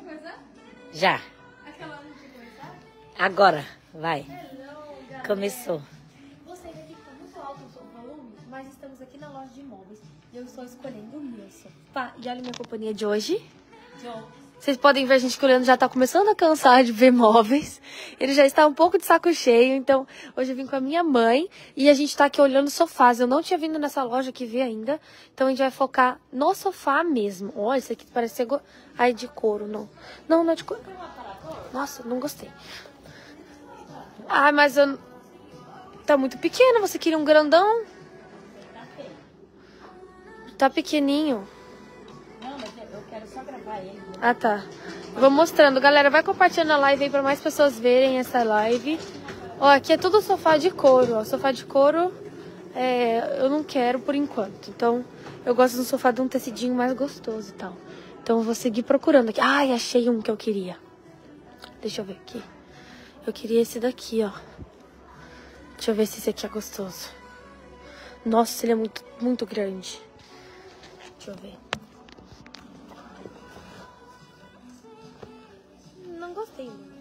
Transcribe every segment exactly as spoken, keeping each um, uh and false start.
começar? Já. Aquela hora de começar? Agora, vai. Hello, galera. Começou. Você ainda aqui que tá muito alto o seu volume, mas estamos aqui na loja de imóveis. E eu estou escolhendo o meu sofá. E olha a minha companhia de hoje. Joe. Vocês podem ver a gente escolhendo, já tá começando a cansar de ver móveis. Ele já está um pouco de saco cheio, então hoje eu vim com a minha mãe e a gente tá aqui olhando sofás. Eu não tinha vindo nessa loja aqui ver ainda, então a gente vai focar no sofá mesmo. Olha, esse aqui parece ser... Go... Ai, de couro, não. Não, não é de couro. Nossa, não gostei. Ai, mas eu... Tá muito pequeno, você queria um grandão? Tá pequenininho. Não, mas eu quero só gravar ele. Ah, tá. Vou mostrando. Galera, vai compartilhando a live aí pra mais pessoas verem essa live. Ó, aqui é tudo sofá de couro, ó. Sofá de couro, é, eu não quero por enquanto. Então, eu gosto do sofá de um tecidinho mais gostoso e tal. Então, eu vou seguir procurando aqui. Ai, achei um que eu queria. Deixa eu ver aqui. Eu queria esse daqui, ó. Deixa eu ver se esse aqui é gostoso. Nossa, ele é muito, muito grande. Deixa eu ver. Não gostei muito.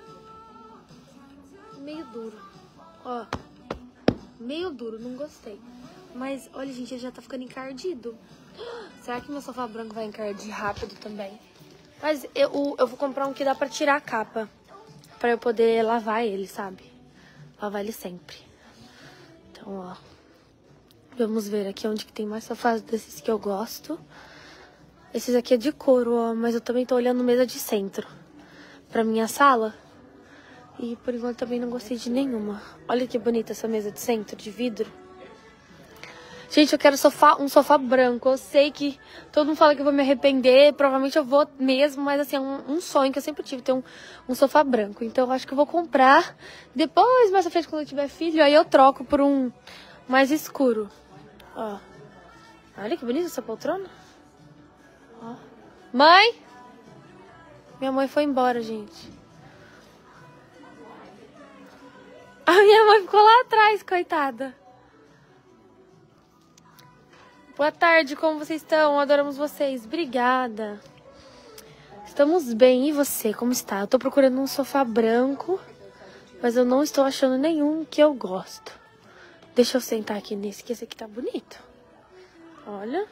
Meio duro. Ó. Meio duro, não gostei. Mas, olha, gente, ele já tá ficando encardido. Será que meu sofá branco vai encardir rápido também? Mas eu, eu vou comprar um que dá pra tirar a capa. Pra eu poder lavar ele, sabe? Lavar ele sempre. Então, ó. Vamos ver aqui onde que tem mais sofás desses que eu gosto. Esses aqui é de couro, ó. Mas eu também tô olhando mesa de centro pra minha sala. E por enquanto também não gostei de nenhuma. Olha que bonita essa mesa de centro, de vidro. Gente, eu quero sofá, um sofá branco. Eu sei que todo mundo fala que eu vou me arrepender. Provavelmente eu vou mesmo, mas assim, é um, um sonho que eu sempre tive, ter um, um sofá branco. Então eu acho que eu vou comprar. Depois, mais à frente, quando eu tiver filho, aí eu troco por um mais escuro. Ó. Olha que bonita essa poltrona. Ó. Mãe! Minha mãe foi embora, gente. A minha mãe ficou lá atrás, coitada. Boa tarde, como vocês estão? Adoramos vocês. Obrigada. Estamos bem. E você, como está? Eu tô procurando um sofá branco, mas eu não estou achando nenhum que eu gosto. Deixa eu sentar aqui nesse, que esse aqui tá bonito. Olha.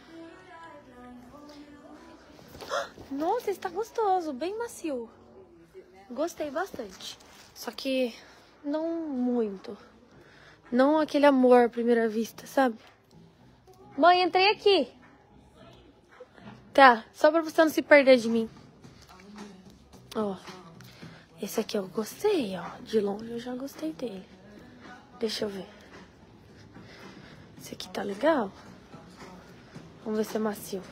Nossa, esse tá gostoso, bem macio. Gostei bastante. Só que não muito. Não aquele amor à primeira vista, sabe? Mãe, entrei aqui. Tá, só pra você não se perder de mim. Ó, esse aqui eu gostei, ó. De longe eu já gostei dele. Deixa eu ver. Esse aqui tá legal. Vamos ver se é macio.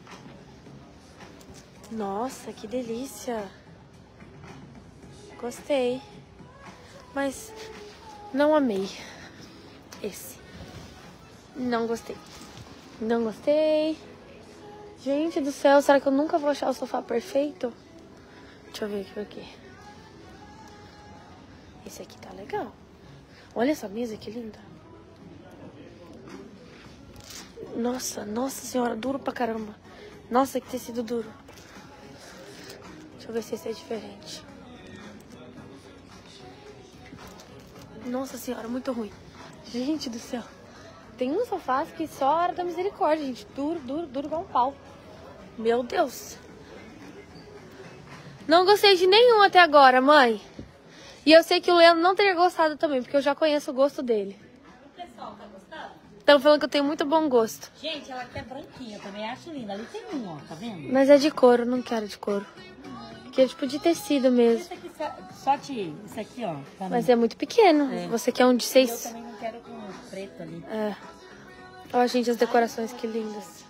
Nossa, que delícia. Gostei. Mas não amei esse. Não gostei. Não gostei. Gente do céu, será que eu nunca vou achar o sofá perfeito? Deixa eu ver aqui, aqui. Esse aqui tá legal. Olha essa mesa, que linda. Nossa, nossa senhora, duro pra caramba. Nossa, que tecido duro. Deixa eu ver se esse é diferente. Nossa senhora, muito ruim. Gente do céu. Tem uns sofás que só a hora da misericórdia, gente. Duro, duro, duro igual um pau. Meu Deus. Não gostei de nenhum até agora, mãe. E eu sei que o Leandro não teria gostado também, porque eu já conheço o gosto dele. O pessoal tá gostando? Estão falando que eu tenho muito bom gosto. Gente, ela quer branquinha, eu também acho linda. Ali tem um, ó, tá vendo? Mas é de couro, não quero de couro. Que é tipo de tecido mesmo. Esse aqui só, só te... Isso aqui, ó. Tá. Mas é muito pequeno. É. Você quer um de Eu seis? também não quero com preto ali. É. Ó, gente, as decorações que lindas.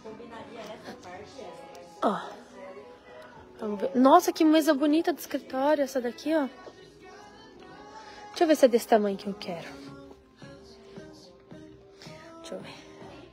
Ó. Vamos ver. Nossa, que mesa bonita de escritório essa daqui, ó. Deixa eu ver se é desse tamanho que eu quero. Deixa eu ver.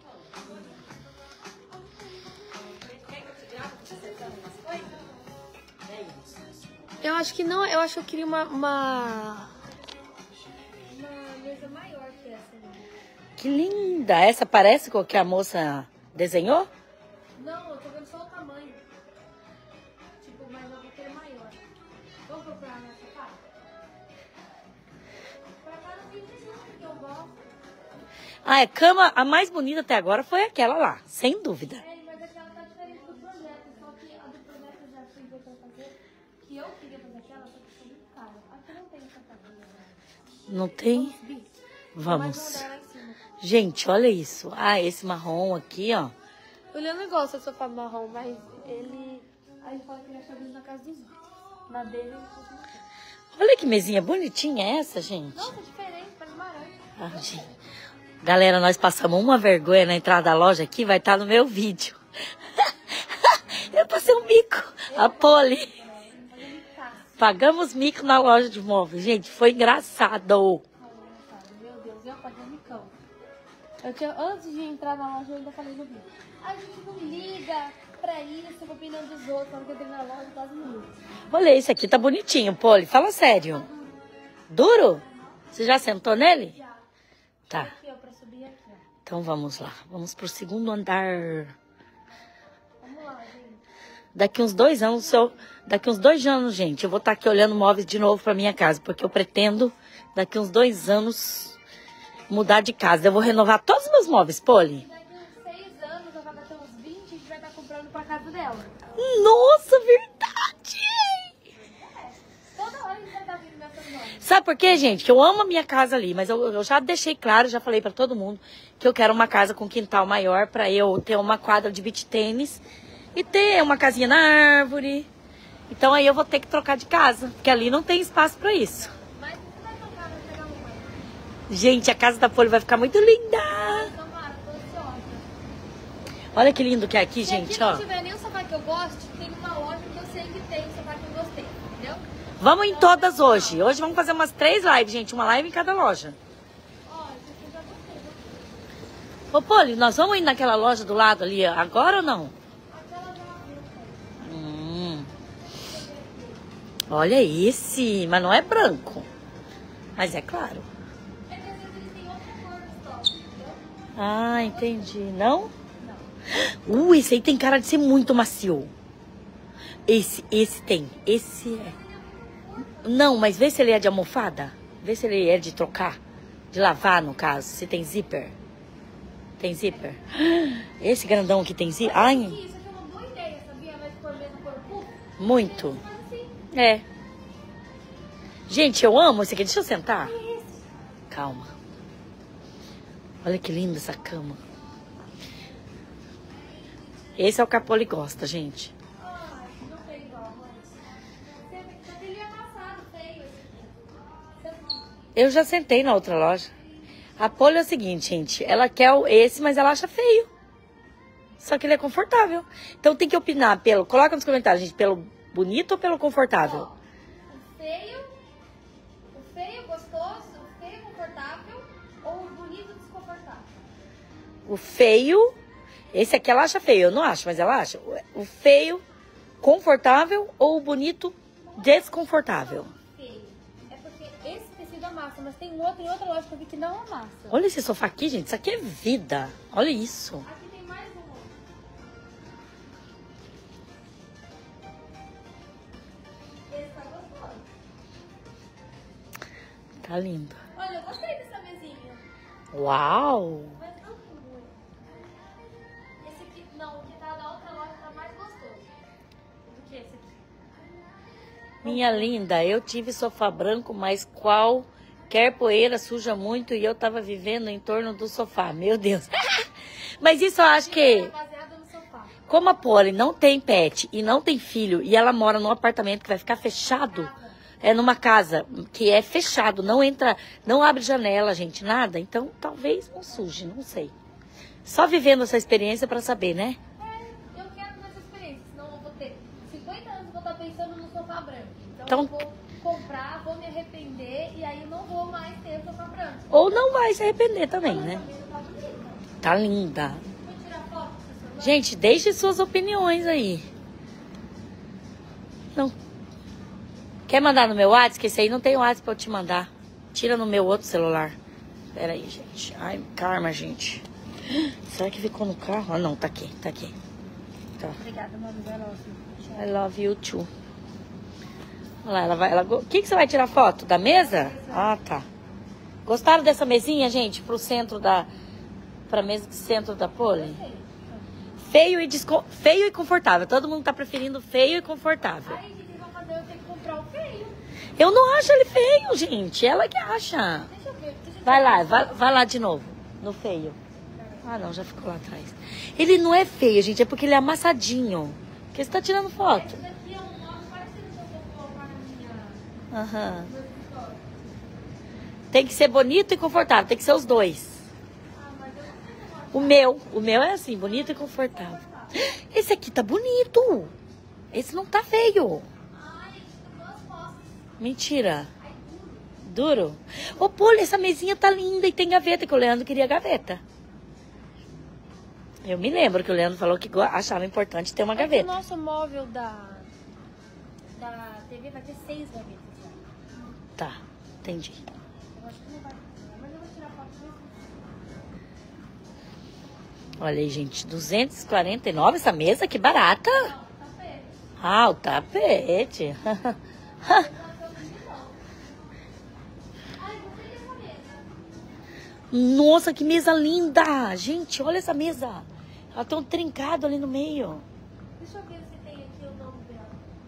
Eu acho que não, eu acho que eu queria uma... Uma, uma mesa maior que essa. Né? Que linda! Essa parece com o que a moça desenhou? Não, eu tô vendo só o tamanho. tipo, mas eu vou querer maior. Vamos procurar nessa casa? Pra cá não tem nenhuma que eu gosto. Ah, a cama, a mais bonita até agora foi aquela lá, sem dúvida. É, mas aquela tá diferente do projeto, só que a do projeto eu já fui ver pra fazer, que eu queria fazer aquela, só que foi muito cara. Aqui não tem essa cadeira. Não tem? Vamos subir? Vamos. Mais uma dela lá em cima. Gente, olha isso. Ah, esse marrom aqui, ó. O Leandro gosta do sofá marrom, mas ele... Aí ele fala que ele acha lindo na casa dos outros. Na dele, ele não quer. Olha que mesinha bonitinha é essa, gente. Nossa, diferente, parece laranja. Ah, gente. Galera, nós passamos uma vergonha na entrada da loja aqui, vai estar no meu vídeo. Eu passei um mico. A Poli. Pagamos mico na loja de móveis. Gente, foi engraçado. Meu Deus, eu paguei um micão. Eu tinha, antes de entrar na loja, eu ainda falei no vídeo. A gente não liga pra isso, eu vou opinando dos outros. Quando eu entrei na loja, quase não ligo. Olha, esse aqui tá bonitinho, Poli. Fala sério. Duro? Você já sentou nele? Já. Tá. Aqui, ó, pra subir aqui, ó. Então vamos lá. Vamos pro segundo andar. Vamos lá, gente. Daqui uns dois anos, se eu... daqui uns dois anos, gente, eu vou estar aqui olhando móveis de novo pra minha casa, porque eu pretendo, daqui uns dois anos, mudar de casa. Eu vou renovar todos os meus móveis, Poli. Daqui uns seis anos, ela vai bater uns vinte, a gente vai estar comprando pra casa dela. Nossa, verdade! É, toda hora a gente vai estar vindo nessas lojas. Sabe por quê, gente? Que eu amo a minha casa ali, mas eu, eu já deixei claro, já falei pra todo mundo, que eu quero uma casa com quintal maior pra eu ter uma quadra de beach tênis e ter uma casinha na árvore. Então aí eu vou ter que trocar de casa, porque ali não tem espaço pra isso. Mas você vai trocar, vai pegar uma. Gente, a casa da Poli vai ficar muito linda. Tomara, tô ansiosa. Olha que lindo que é aqui, Se gente, aqui não ó. tiver nenhum sofá que eu goste, tem uma loja que eu sei que tem um sofá que eu gostei, entendeu? Vamos em todas hoje. Hoje vamos fazer umas três lives, gente. Uma live em cada loja. Ó, esse aqui eu já gostei. Ô, Poli, nós vamos ir naquela loja do lado ali agora ou não? Aquela já abriu. Hum. Olha esse, mas não é branco. Mas é claro. É que às vezes eles têm outra cor no estoque, entendeu? Ah, entendi. Não? Não. Uh, esse aí tem cara de ser muito macio. Esse, esse tem. Esse é. Não, mas vê se ele é de almofada. Vê se ele é de trocar. De lavar, no caso. Se tem zíper. Tem zíper. Esse grandão aqui tem zíper. Ai, Isso aqui é uma boa ideia, sabia? Mas por mesmo por puff. muito. Faz assim. É. Gente, eu amo esse aqui. Deixa eu sentar. Calma. Olha que linda essa cama. Esse é o que a Poli gosta, gente. Ai, não tem igual, mãe. Você tem ele amassado, feio esse aqui. Eu já sentei na outra loja. A Poli é o seguinte, gente. Ela quer o- esse, mas ela acha feio. Só que ele é confortável. Então tem que opinar pelo... Coloca nos comentários, gente. Pelo bonito ou pelo confortável? Ó, o feio, o feio gostoso, o feio confortável ou o bonito desconfortável? O feio... Esse aqui ela acha feio. Eu não acho, mas ela acha. O feio confortável ou o bonito desconfortável? Feio. É porque esse tecido amassa, mas tem um outro em outra loja que eu vi que não amassa. Olha esse sofá aqui, gente. Isso aqui é vida. Olha isso. Aqui tem mais um. Esse tá gostoso. Tá lindo. Olha, eu gostei dessa mesinha. Uau! Mas não muito. Esse aqui, não, o que tá na outra loja tá mais gostoso do que esse aqui. Minha linda, eu tive sofá branco, mas qualquer poeira suja muito e eu tava vivendo em torno do sofá. Meu Deus. Mas isso eu acho que, Baseado no sofá. como a Poli não tem pet e não tem filho e ela mora num apartamento que vai ficar fechado, é numa casa que é fechado, não entra, não abre janela, gente, nada. Então talvez não suje, não sei. Só vivendo essa experiência pra saber, né? É, eu quero mais experiência, senão eu vou ter cinquenta anos e vou estar pensando no sofá branco. Então, Então- eu vou comprar, vou me arrepender e aí não vou mais ter sofá branco. Ou não vai se arrepender também, Essa né? mesa tá bonita. Tá linda. Vou tirar foto pro seu celular. Gente, deixe suas opiniões aí. Não. Quer mandar no meu WhatsApp? Que esse aí não tem WhatsApp pra eu te mandar. Tira no meu outro celular. Pera aí, gente. Ai, karma, gente. Será que ficou no carro? Ah, não, tá aqui, tá aqui. gosta. Obrigada, mami. I love you. I love you too. Olha lá, ela vai... Ela... O que, que você vai tirar foto? Da mesa? Ah, tá. Gostaram dessa mesinha, gente? Pro centro da... Pra mesa de centro da Poli? Feio e, desco... feio e confortável. Todo mundo tá preferindo feio e confortável. Aí, o que vão fazer? Eu tenho que comprar o feio. Eu não acho ele feio, gente. Ela que acha. Deixa eu ver. Deixa eu Vai lá, vai, vai lá de novo. No feio. Ah, não, já ficou lá atrás. Ele não é feio, gente. É porque ele é amassadinho. Porque você tá tirando foto. Esse daqui é um nome parecido com o que eu vou colocar na minha... Aham. no meu escritório. Tem que ser bonito e confortável. Tem que ser os dois. Ah, mas eu não sei como é. O meu. O meu é assim, bonito e confortável. Esse aqui tá bonito. Esse não tá feio. Ai, tem duas fotos. Mentira. Duro? Ô, Poli, essa mesinha tá linda e tem gaveta, que o Leandro queria gaveta. Eu me lembro que o Leandro falou que go- achava importante ter uma É que o gaveta. nosso móvel da, da T V vai ter seis gavetas já. Tá, entendi. Eu acho que não vai funcionar, mas eu vou tirar foto mesmo. Olha aí, gente, duzentos e quarenta e nove essa mesa, que barata. Não, tá feio. Ah, o tapete. Ai, gostei dessa mesa. Nossa, que mesa linda. Gente, olha essa mesa. Ela tem um trincado ali no meio. Deixa eu ver se tem aqui o nome dela.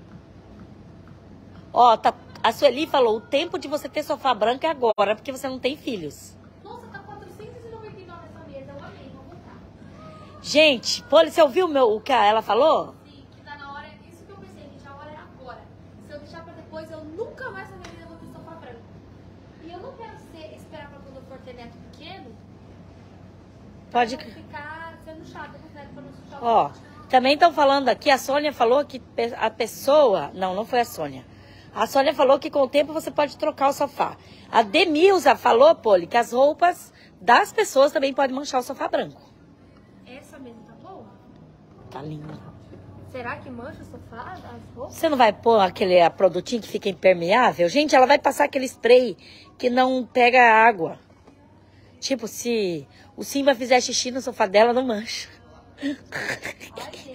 Ó, tá, a Sueli falou, o tempo de você ter sofá branco é agora, porque você não tem filhos. Nossa, tá quatrocentos e noventa e nove essa mesa. Eu amei, vou comprar. Gente, Poli, você ouviu o, meu, o que ela falou? Sim, que tá na hora. Isso que eu pensei, gente, a hora é agora. Se eu deixar pra depois, eu nunca mais na minha vida vou ter sofá branco. E eu não quero ser, esperar pra quando eu for ter neto pequeno, Pode... pra não ficar sendo chata com os netos pra não sujar o Ó, pote. também estão falando aqui, a Sônia falou que pe- a pessoa... Não, não foi a Sônia. A Sônia falou que com o tempo você pode trocar o sofá. A Demilza falou, Poli, que as roupas das pessoas também podem manchar o sofá branco. Essa mesa tá boa? Tá lindo. Será que mancha o sofá, as roupas? Você não vai pôr aquele a, produtinho que fica impermeável? Gente, ela vai passar aquele spray que não pega água. Tipo, se o Simba fizer xixi no sofá dela, não mancha. Ai, gente,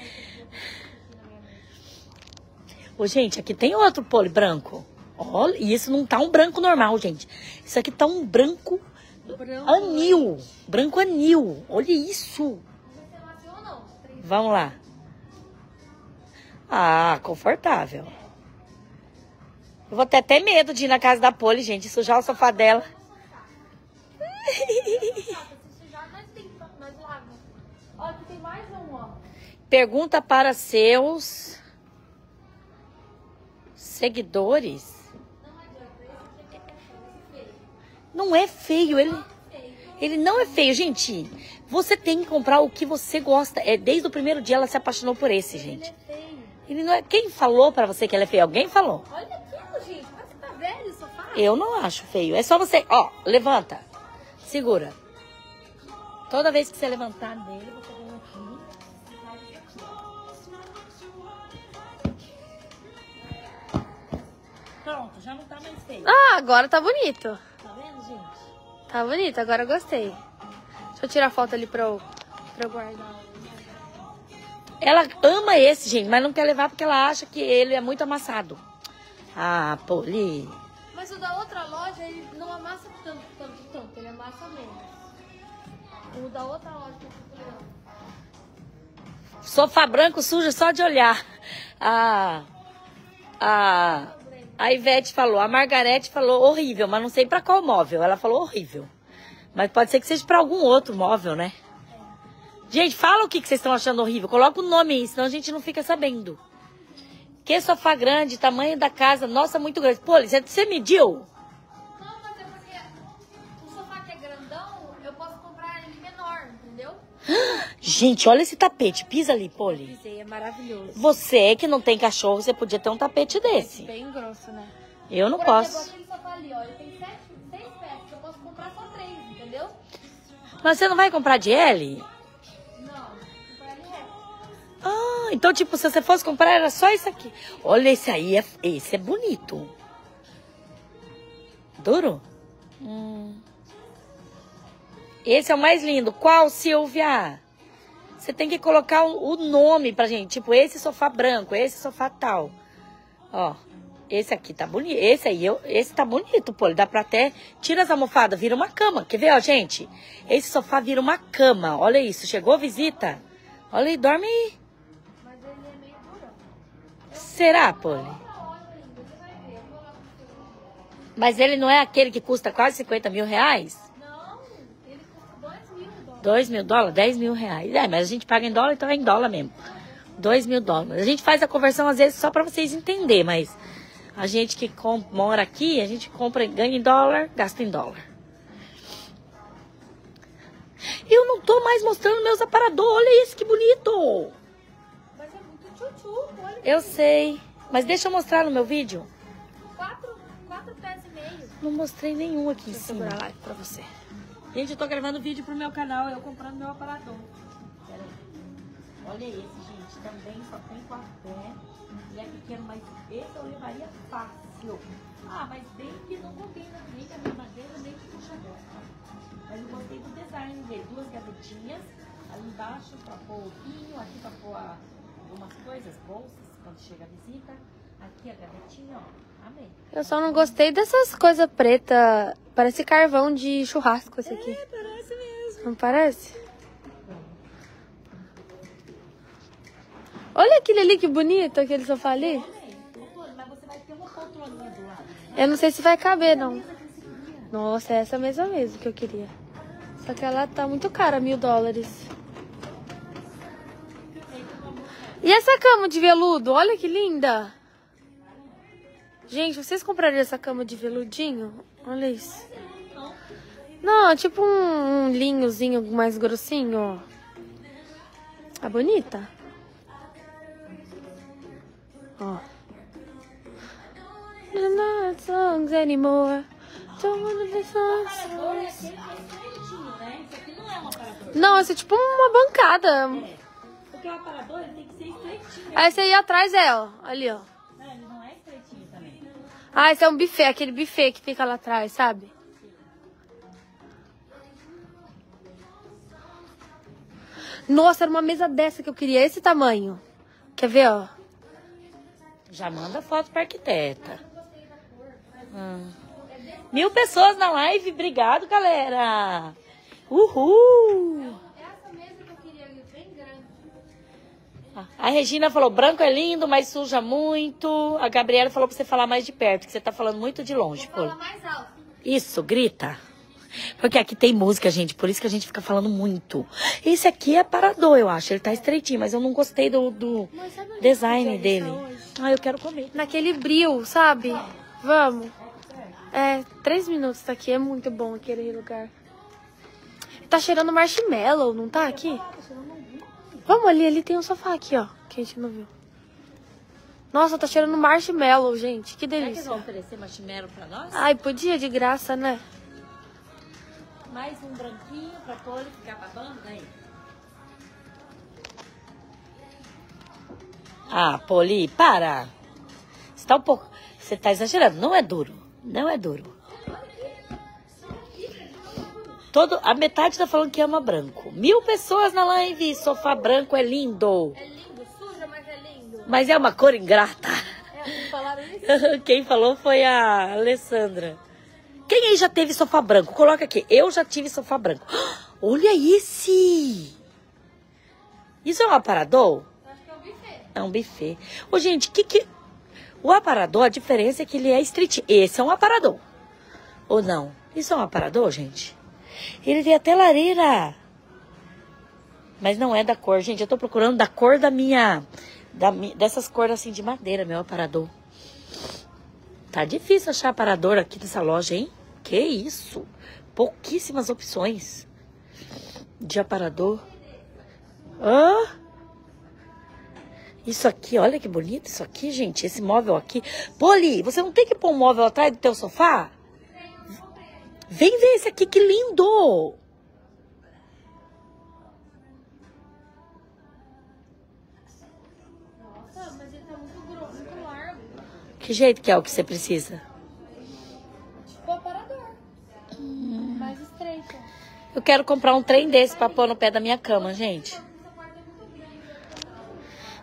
Ô, gente, aqui tem outro pole branco. Olha, e isso não tá um branco normal, gente. Isso aqui tá um branco branco. anil. Branco anil. Olha isso. Vai ser macio ou não? Três. Vamos lá. Ah, confortável. Eu vou ter até medo de ir na casa da Poli, gente, sujar o sofá dela. Se sujar, nós tem, nós lava. Ó, aqui tem mais um, ó. Pergunta para seus seguidores. Não adianta, esse aqui é perfeito, esse feio. Não é feio, ele, Feio. ele não é feio, gente. Você tem que comprar o que você gosta. É, desde o primeiro dia ela se apaixonou por esse, Ele gente. é feio. Ele não é. Quem falou pra você que ele é feio? Alguém falou? Olha aquilo, gente. Parece que tá velho o sofá. Eu não acho feio. É só você. Ó, levanta. Segura. Toda vez que você levantar dele, você vem aqui. Pronto, já não tá mais feio. Ah, agora tá bonito. Tá vendo, gente? Tá bonito, agora eu gostei. Deixa eu tirar foto ali pra eu, pra eu guardar. Ela ama esse, gente, mas não quer levar porque ela acha que ele é muito amassado. Ah, Poli. Mas o da outra loja, ele não amassa tanto, tanto, tanto. Ele amassa menos. O da outra loja que eu fui olhando. Sofá branco suja só de olhar. A, a, a Ivete falou, a Margarete falou horrível, mas não sei pra qual móvel. Ela falou horrível. Mas pode ser que seja pra algum outro móvel, né? Gente, fala o que que vocês estão achando horrível. Coloca o nome aí, senão a gente não fica sabendo. Que sofá grande, tamanho da casa, nossa, muito grande. Pô, você, você mediu? Não, mas é porque o sofá que é grandão, eu posso comprar ele menor, entendeu? Gente, olha esse tapete. Pisa ali, Poli. Pisei, é maravilhoso. Você que não tem cachorro, você podia ter um tapete desse. Bem grosso, né? Eu não Por posso. exemplo, aquele sofá ali, ó, ele tem sete, seis peças. Eu posso comprar só três, entendeu? Mas você não vai comprar de L? Não, comprar ele reto. Ah, então, tipo, se você fosse comprar, era só isso aqui. Olha, esse aí, é, esse é bonito. Duro? Hum. Esse é o mais lindo. Qual, Silvia? Você tem que colocar o, o nome pra gente. Tipo, esse sofá branco, esse sofá tal. Ó, esse aqui tá bonito. Esse aí, eu, esse tá bonito, pô. Dá pra até... Tira as almofadas, vira uma cama. Quer ver, ó, gente? Esse sofá vira uma cama. Olha isso. Chegou a visita? Olha aí, dorme aí. Mas ele é meio duro. Será, Poli? Mas ele não é aquele que custa quase cinquenta mil reais? Não, ele custa dois mil dólares. dois mil dólares? dez mil reais. É, mas a gente paga em dólar, então é em dólar mesmo. dois mil dólares. A gente faz a conversão às vezes só pra vocês entenderem, mas a gente que mora aqui, a gente compra, ganha em dólar, gasta em dólar. Eu não tô mais mostrando meus aparadores. Olha isso, que bonito. Mas é muito tchutchu, olha. Eu sei. Mas deixa eu mostrar no meu vídeo. Quatro, quatro pés e meio. Não mostrei nenhum aqui em Deixa eu cima. segurar lá pra você. Gente, eu tô gravando vídeo pro meu canal, eu comprando meu aparador. Pera aí. Olha esse, gente. Também só tem quatro pés. Ele é pequeno, mas esse eu levaria fácil. Ah, mas bem que não combina nem com a minha madeira, nem com o puxador. Mas eu gostei do design dele. Duas gavetinhas. Ali embaixo pra pôr o vinho. Aqui pra pôr a- algumas coisas, bolsas, quando chega a visita. Aqui a gavetinha, ó. Amei. Eu só não gostei dessas coisas pretas. Parece carvão de churrasco esse aqui. É, parece mesmo. Não parece? Olha aquele ali que bonito, aquele sofá ali. Mas você vai ter uma poltroninha do lado. Eu não sei se vai caber, não. Nossa, é essa mesma mesmo que eu queria. Só que ela tá muito cara, mil dólares. E essa cama de veludo? Olha que linda. Gente, vocês comprariam essa cama de veludinho? Olha isso. Não, tipo um, um linhozinho mais grossinho, ó. Tá bonita. Ó. Not songs anymore. Don't wanna be songs. Não, esse é tipo uma bancada. Porque o aparador ele tem que ser estreitinho. Aí esse aí atrás é, ó. Ali, ó. Não, ele não é estreitinho também. Ah, esse é um buffet, aquele buffet que fica lá atrás, sabe? Nossa, era uma mesa dessa que eu queria, esse tamanho. Quer ver, ó? Já manda foto pra arquiteta. Hum. Mil pessoas na live. Obrigado, galera. Uhul. Essa mesa que eu queria ali, bem grande. A Regina falou, branco é lindo, mas suja muito. A Gabriela falou pra você falar mais de perto, que você tá falando muito de longe. Fala mais alto. Isso, grita. Porque aqui tem música, gente, por isso que a gente fica falando muito. Esse aqui é aparador, eu acho. Ele tá estreitinho, mas eu não gostei do, do design dele. Ah, eu quero comer. Naquele bril, sabe? Vamos. É, três minutos tá aqui, é muito bom aquele lugar. Tá cheirando marshmallow, não tá aqui? Vamos ali, ali tem um sofá aqui, ó, que a gente não viu. Nossa, tá cheirando marshmallow, gente, que Será que eles delícia. vão oferecer marshmallow pra nós? Ai, podia, de graça, né? Mais um branquinho pra pôr e ficar babando, aí. Ah, Poli, para. Você tá um pouco... Você tá exagerando. Não é duro. Não é duro. Todo... A metade tá falando que ama branco. Mil pessoas na live. Sofá branco é lindo. É lindo, suja, mas é lindo. Mas é uma cor ingrata. É, falaram isso? Quem falou foi a Alessandra. Quem aí já teve sofá branco? Coloca aqui. Eu já tive sofá branco. Olha esse! Isso é um aparador? Acho que é um buffet. É um buffet. Ô, gente, que que... O aparador, a diferença é que ele é estreitinho. Esse é um aparador. Ou não? Isso é um aparador, gente? Ele tem até lareira. Mas não é da cor. Gente, eu tô procurando da cor da minha... Da, mi- dessas cores assim de madeira, meu aparador. Tá difícil achar aparador aqui nessa loja, hein? Que isso? Pouquíssimas opções de aparador. Hã? Isso aqui, olha que bonito isso aqui, gente. Esse móvel aqui. Poli, você não tem que pôr um móvel atrás do teu sofá? Vem ver esse aqui, que lindo! Nossa, mas ele tá muito grosso, muito largo. Que jeito que é o que você precisa? Tipo aparador. Mais estreito. Eu quero comprar um trem desse pra pôr no pé da minha cama, gente. Essa porta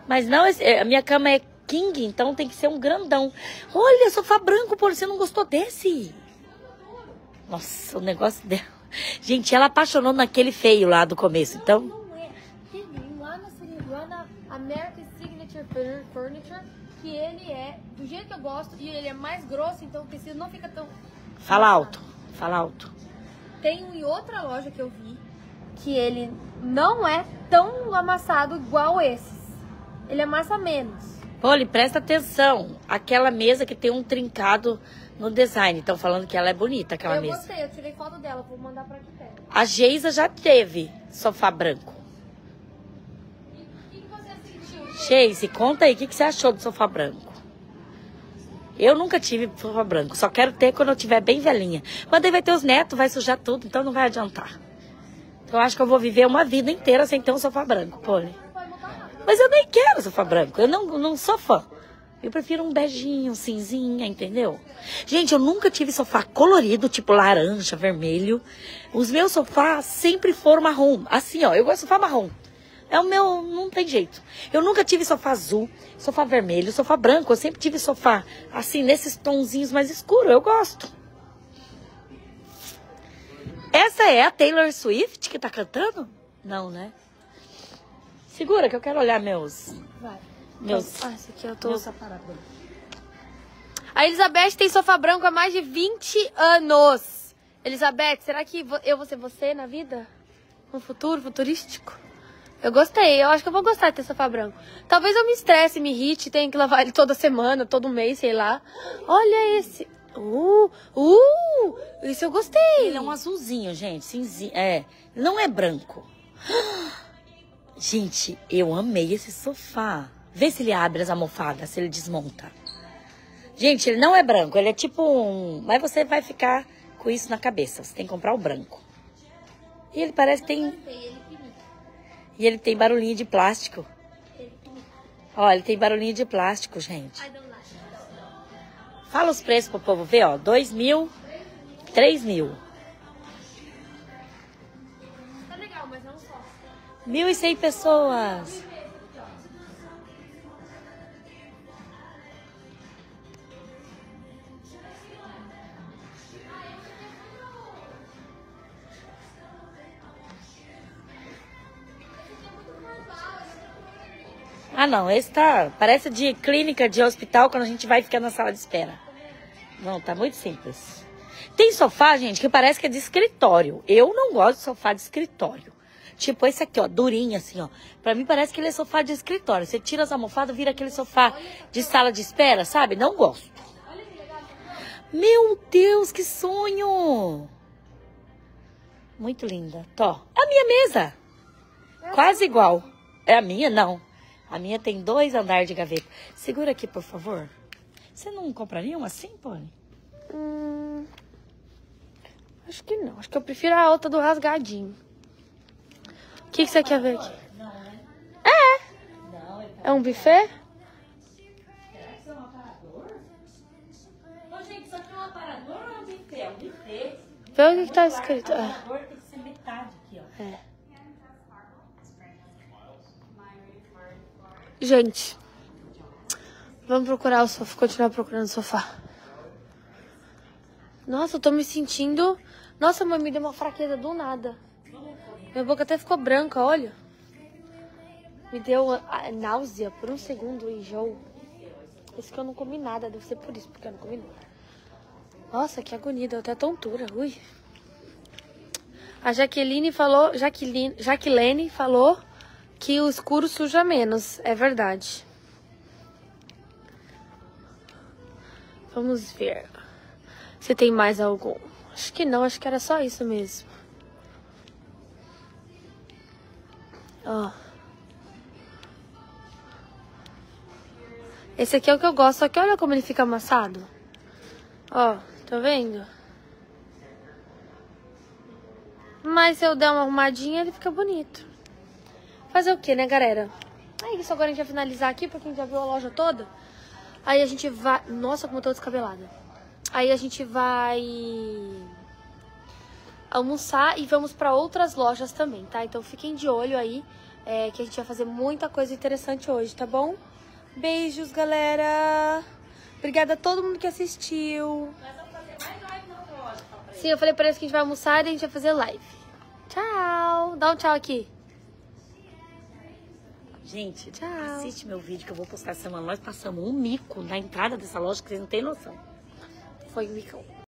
Mas não, a minha cama é king, então tem que ser um grandão. Olha, sofá branco, pô, você não gostou desse? Nossa, o negócio dela. Gente, ela apaixonou naquele feio lá do começo, então... Não é. Teve lá na, lá na American Signature Furniture, que ele é do jeito que eu gosto, e ele é mais grosso, então o tecido não fica tão... Fala alto, fala alto. Tem um em outra loja que eu vi, que ele não é tão amassado igual esses. Ele amassa menos. Poli, presta atenção. Aquela mesa que tem um trincado no design. Estão falando que ela é bonita, aquela eu mesa. Eu gostei, eu tirei foto dela, vou mandar pra aqui perto. A Geisa já teve sofá branco. E o que, que você sentiu? Geise, conta aí, o que, que você achou do sofá branco? Eu nunca tive sofá branco, só quero ter quando eu tiver bem velhinha. Quando aí vai ter os netos, vai sujar tudo, então não vai adiantar. Então eu acho que eu vou viver uma vida inteira sem ter um sofá branco, Poli. Mas eu nem quero sofá branco, eu não, não sou fã. Eu prefiro um beijinho, um cinzinha, entendeu? Gente, eu nunca tive sofá colorido, tipo laranja, vermelho. Os meus sofás sempre foram marrom. Assim, ó, eu gosto de sofá marrom. É o meu, não tem jeito. Eu nunca tive sofá azul, sofá vermelho, sofá branco. Eu sempre tive sofá, assim, nesses tonzinhos mais escuros. Eu gosto. Essa é a Taylor Swift que tá cantando? Não, né? Segura que eu quero olhar meus... Vai. Meus... Ah, esse aqui eu tô... Meus aparatos. A Elizabeth tem sofá branco há mais de vinte anos. Elizabeth, será que eu vou ser você na vida? No futuro, futurístico? Eu gostei, eu acho que eu vou gostar de ter sofá branco. Talvez eu me estresse, me irrite, tenha que lavar ele toda semana, todo mês, sei lá. Olha esse... Uh, uh, isso eu gostei. Ele é um azulzinho, gente, cinzinho. É, não é branco. Gente, eu amei esse sofá. Vê se ele abre as almofadas, se ele desmonta. Gente, ele não é branco, ele é tipo um... Mas você vai ficar com isso na cabeça, você tem que comprar o branco. E ele parece que tem... E ele tem barulhinho de plástico. Ó, ele tem barulhinho de plástico, gente. Fala os preços pro povo ver, ó. Dois mil, três mil. Tá legal, mas não só. Mil e cem pessoas. Ah, não, esse tá... Parece de clínica, de hospital, quando a gente vai ficar na sala de espera. Não, tá muito simples. Tem sofá, gente, que parece que é de escritório. Eu não gosto de sofá de escritório. Tipo esse aqui, ó, durinho assim, ó. Pra mim parece que ele é sofá de escritório. Você tira as almofadas, vira aquele sofá de sala de espera, sabe? Não gosto. Meu Deus, que sonho! Muito linda. Tó, é a minha mesa. Quase igual. É a minha? Não. A minha tem dois andares de gaveta. Segura aqui, por favor. Você não compraria uma assim, Poli? Hum, acho que não. Acho que eu prefiro a outra do rasgadinho. O que, que você quer ver aqui? Não, né? É! É um buffet? Será que isso é um aparador? Ô, gente, isso aqui é um aparador ou é um buffet? É um buffet. Vê o que, que tá escrito. O É. aparador tem que ser metade aqui, ó. É. Gente, vamos procurar o sofá, continuar procurando o sofá. Nossa, eu tô me sentindo... Nossa, mãe, me deu uma fraqueza do nada. Minha boca até ficou branca, olha. Me deu a, a náusea por um segundo, enjoo. Isso que eu não comi nada, deve ser por isso, porque eu não comi nada. Nossa, que agonia, deu até tontura, ui. A Jaqueline falou, Jaqueline, Jaqueline falou que o escuro suja menos, é verdade. Vamos ver se tem mais algum. Acho que não, acho que era só isso mesmo. Ó. Esse aqui é o que eu gosto, só que olha como ele fica amassado. Ó, tá vendo? Mas se eu der uma arrumadinha, ele fica bonito. Fazer o que, né, galera? É isso, agora a gente vai finalizar aqui, porque a gente já viu a loja toda. Aí a gente vai... Nossa, como eu tô descabelada. Aí a gente vai almoçar e vamos pra outras lojas também, tá? Então fiquem de olho aí, É, que a gente vai fazer muita coisa interessante hoje, tá bom? Beijos, galera! Obrigada a todo mundo que assistiu. Nós vamos fazer mais live na outra loja. Sim, eu falei pra eles que a gente vai almoçar e a gente vai fazer live. Tchau! Dá um tchau aqui. Gente, Tchau. assiste meu vídeo que eu vou postar essa semana. Nós passamos um mico na entrada dessa loja que vocês não têm noção. Foi um micão.